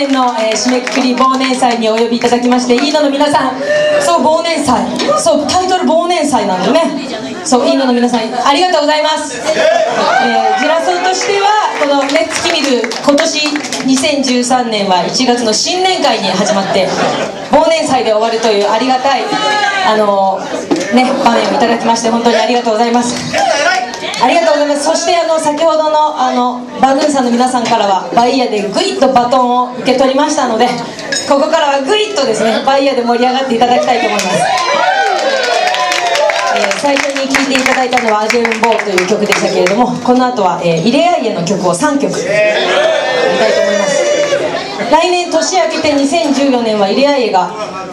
年の、締めくくり忘年祭にお呼びいただきまして、いいのの皆さん、そう忘年祭、そうタイトル忘年祭なんでね、そういいのの皆さんありがとうございます。ジラソーとしてはこのね月見る今年2013年は1月の新年会に始まって忘年祭で終わるというありがたい場面をいただきまして本当にありがとうございます。ありがとうございます。そして先ほどのバグーンさんの皆さんからはバイヤーでグイッとバトンを受け取りましたので、ここからはグイッとですねバイヤーで盛り上がっていただきたいと思います。最初に聴いていただいたのは「アジェウンボー」という曲でしたけれども、この後はイレアイエの曲を3曲やりたいと思います。来年年明けて2014年はイレアイエが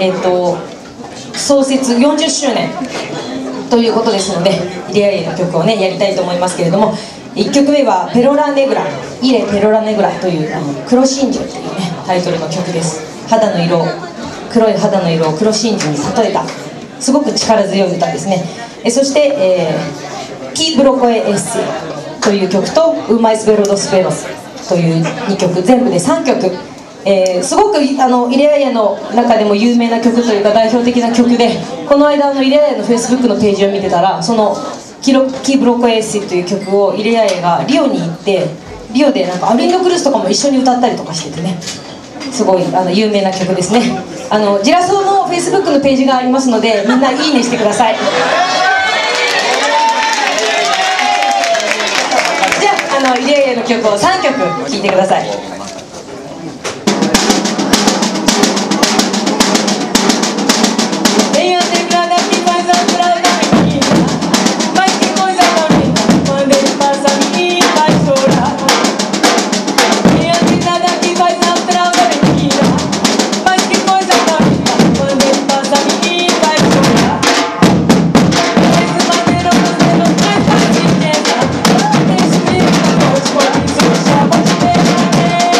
創設40周年ということですので、イレアイエの曲をねやりたいと思いますけれども、1曲目は「ペロラネグラ」「イレペロラネグラ」という黒真珠というねタイトルの曲です。肌の色、黒い肌の色を黒真珠に例えたすごく力強い歌ですね。そして「キブロコエエッセ」という曲と「ウマイスベロドスベロス」という2曲、全部で3曲、すごくイレアイエの中でも有名な曲というか代表的な曲で、この間イレアイエの Facebook のページを見てたら、その「キブロコエッセ」という曲をイレアイエがリオに行って、リオでなんかアミンドクルースとかも一緒に歌ったりとかしててね、すごい有名な曲ですね。ジラソーの Facebook のページがありますので、みんないいねしてください。じゃあイレアイエの曲を3曲聴いてください。 Hey!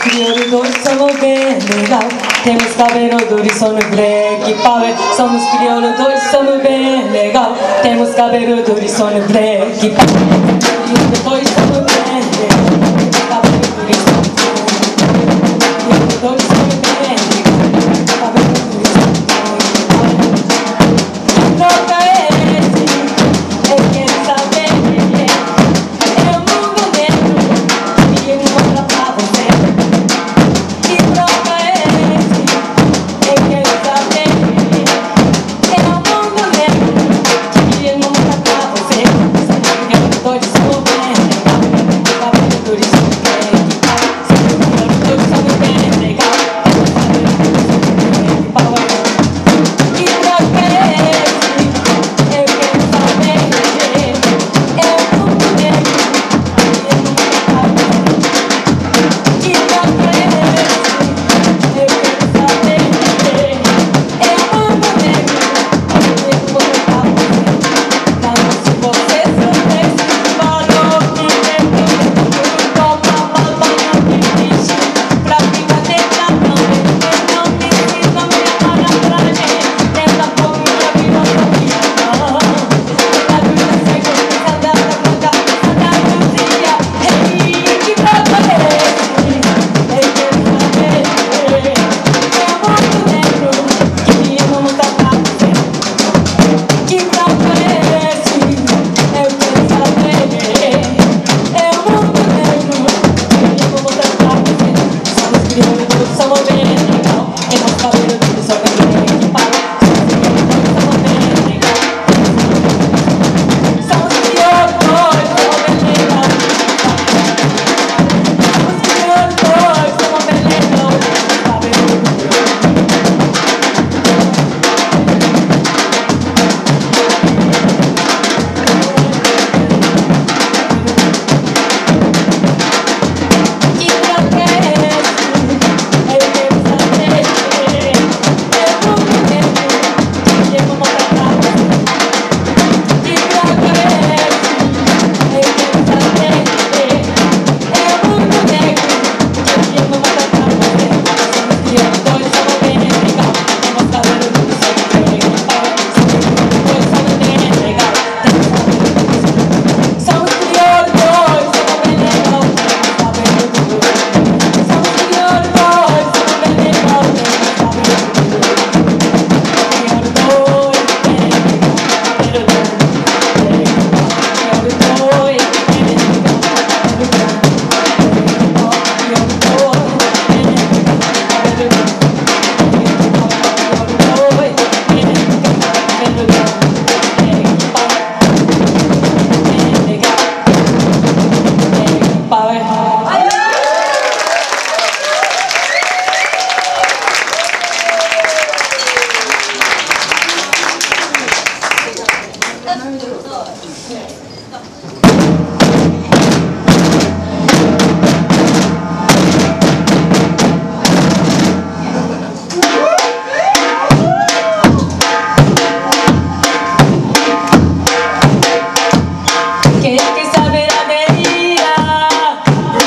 criollos somos venegados, temos cabelo duro e sono black power. Somos criollos, somos venegados, temos cabelo duro e sono black power. Criollos somos venegados, temos cabelo duro e sono black power. Criollos somos venegados, cabelo duro e sono black power. Troca esse, eu quero saber. É o mundo negro e ele mostra pra você. Que troca esse, eu quero saber. É o mundo negro e ele mostra pra você. Todos somos bem legal, cabelo duro e sono black power. Todos somos bem legal, cabelo duro e sono black power. Que troca esse, eu quero saber. É o mundo negro e ele mostra pra você. Que troca esse, eu quero saber. É o mundo negro e ele mostra pra você. Então se você soubesse o valor que tem tudo, toma uma banha de bicho pra ficar deitadão. Não me ensina minha malandragem, tenta pôr minha filosofia não. A vida segue, saudade da conta, saudade do dia. Ei, que troca esse, eu quero saber. É o mundo negro que eu não mostrar pra você. Que troca esse, eu quero saber. É o mundo negro que eu vou mostrar pra você. Somos criollos, somos bem legal, temos cabelo duro, só black power. Somos bem legal, somos criollos, somos bem legal. Somos criollos, somos bem legal, cabelo duro. Que troca esse, eu quero saber. É o mundo negro que eu vou mostrar pra você. Que troca esse, eu quero saber. É o mundo negro que eu vou mostrar pra você. Somos criollos, somos bem legal, temos cabelo duro, somos black power. Somos criollos, somos bem legal, temos cabelo duro. Somos criollos, somos bem legal, temos cabelo duro. Somos criollos, somos bem legal, temos cabelo duro. Quem quer saber a alegria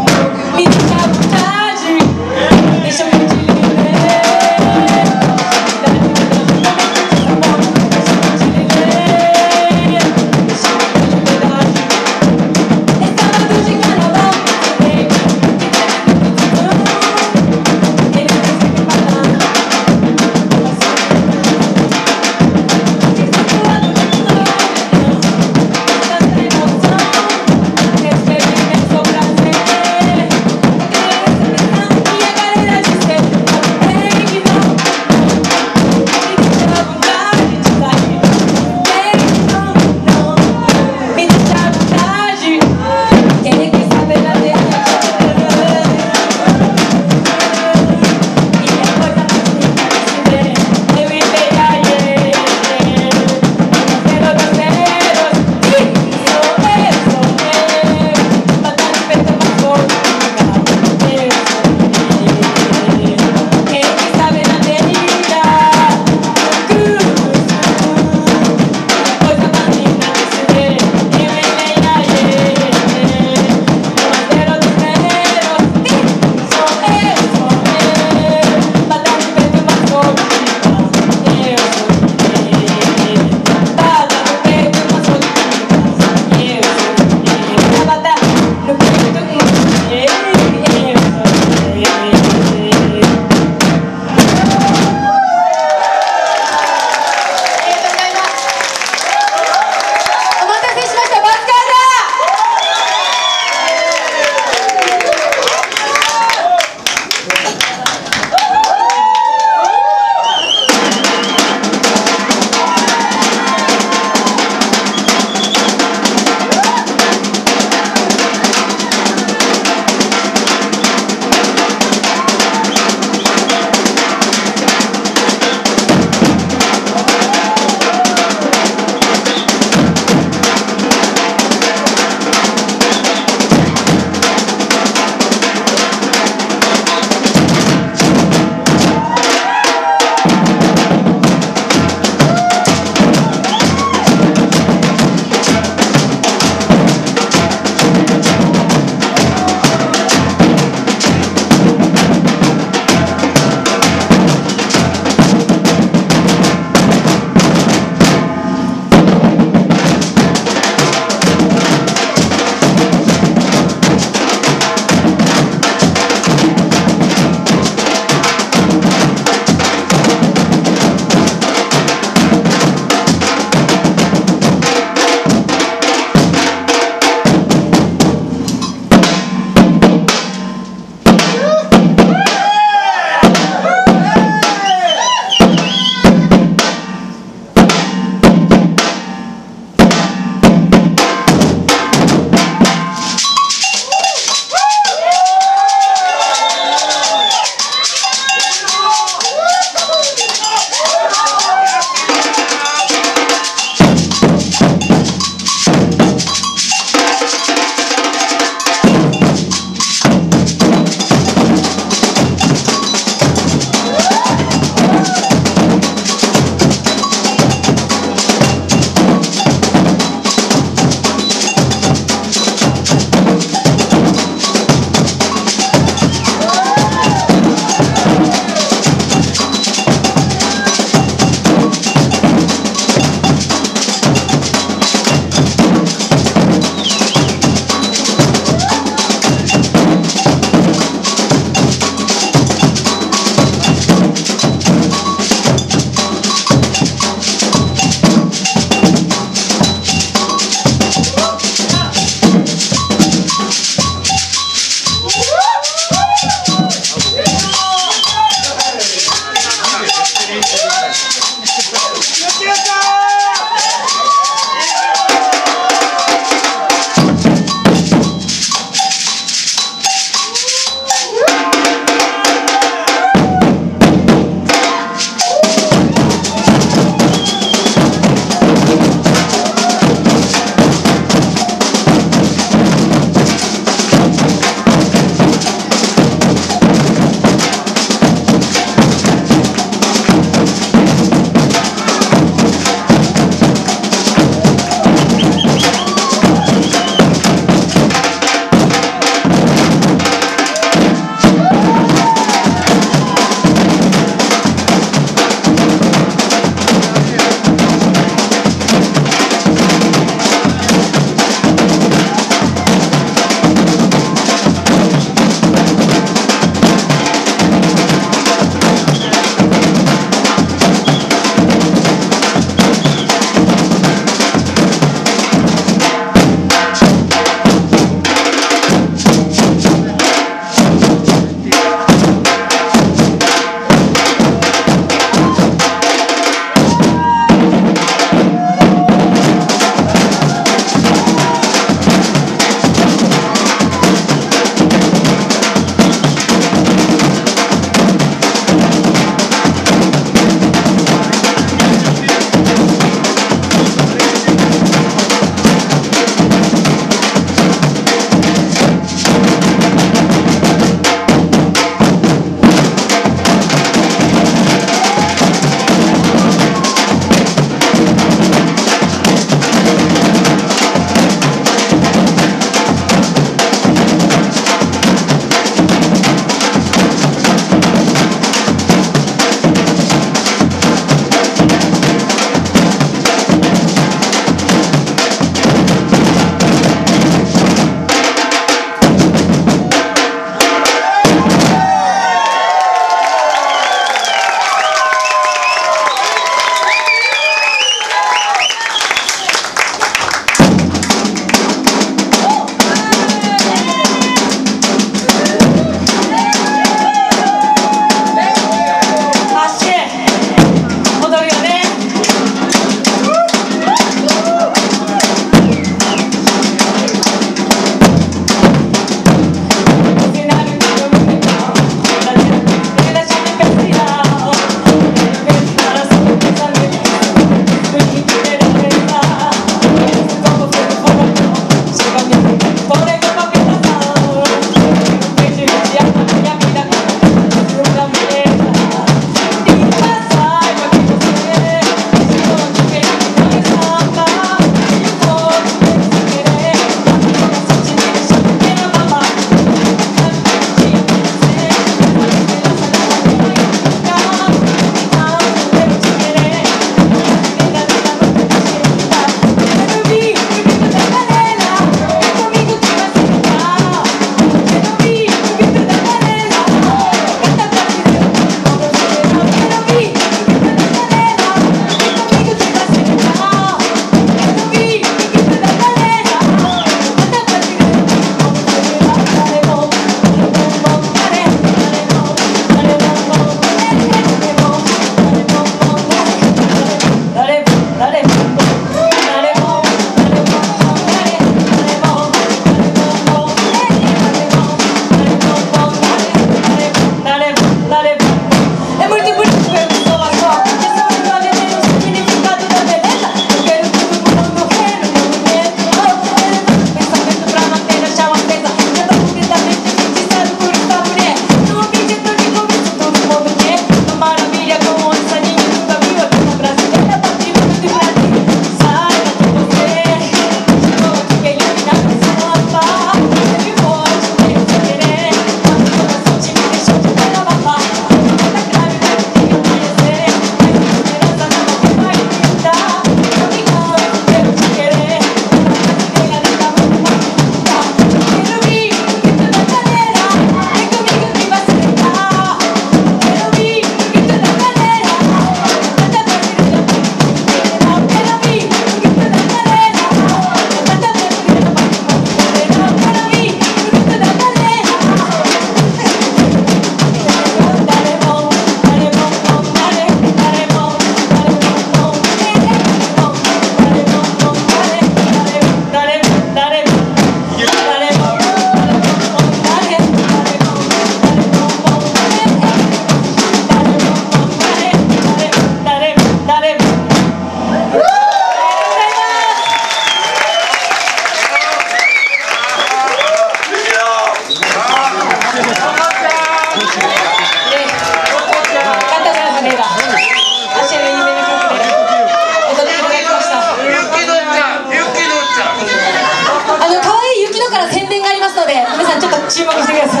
注目してください。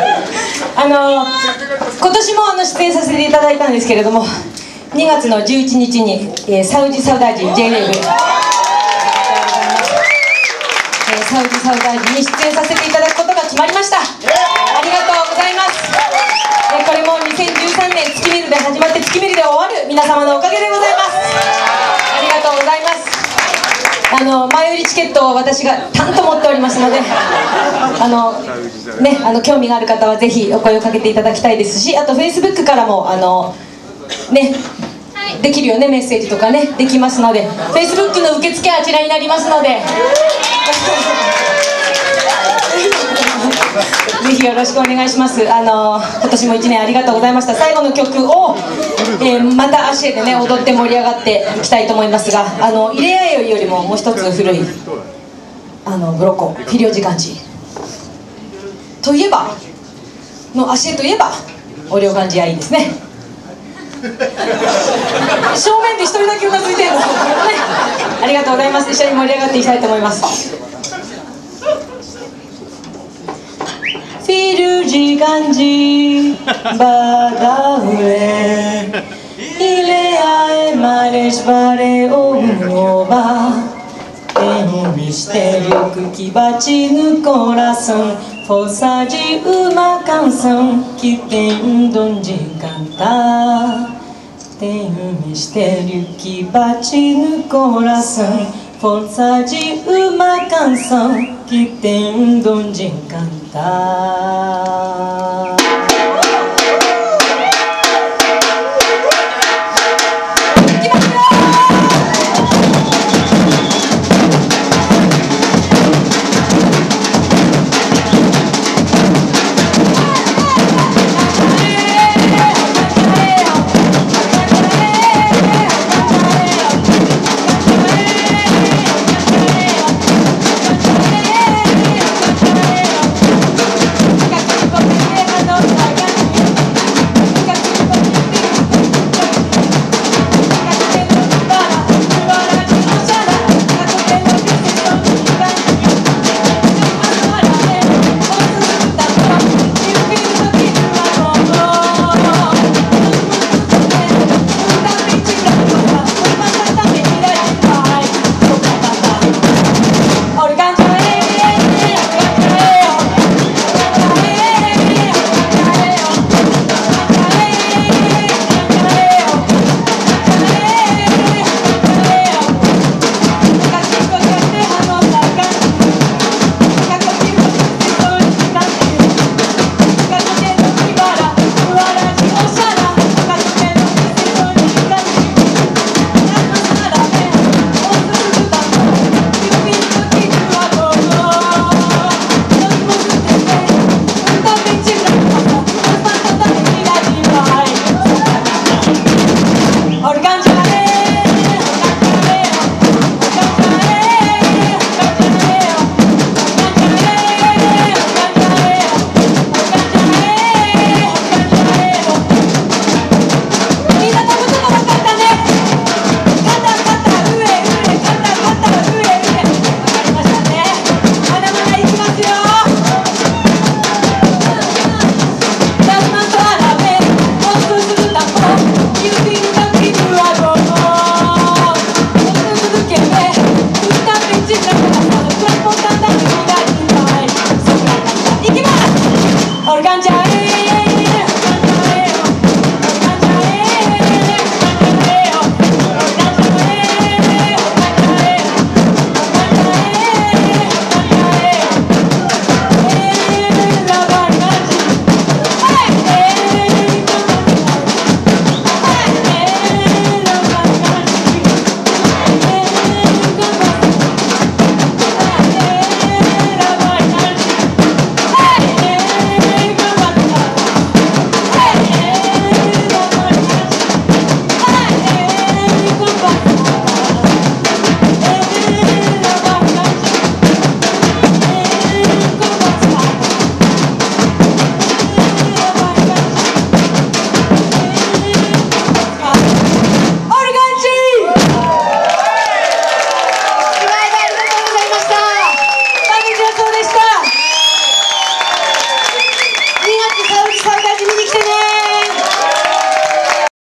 今年も出演させていただいたんですけれども、2月の11日に、サウジサウダージ J レーブサウジサウダージに出演させていただくことが決まりました。ありがとうございます。これも2013年月見るで始まって月見るで終わる皆様のおかげでございます。ありがとうございます。前売りチケットを私が担当持っておりますので、興味がある方はぜひお声をかけていただきたいですし、あと Facebook からもできるよね、メッセージとかねできますので、 Facebook の受付はあちらになりますのでぜひよろしくお願いします。今年も1年ありがとうございました。最後の曲を、また足でね踊って盛り上がっていきたいと思いますが、イレアエよりももう一つ古いブロッコフィリオ時間時といえばの足といえばオリオガンジアいいですね。正面で一人だけうなずいてるんですけどね。ありがとうございます。一緒に盛り上がっていきたいと思います。Firuji Badaure Ileae Mares Bare Oba Tem um mistério que bate no coração, força de uma canção que tem um dom de cantar. Tem um mistério que bate no coração, força de uma canção que tem um dom de cantar.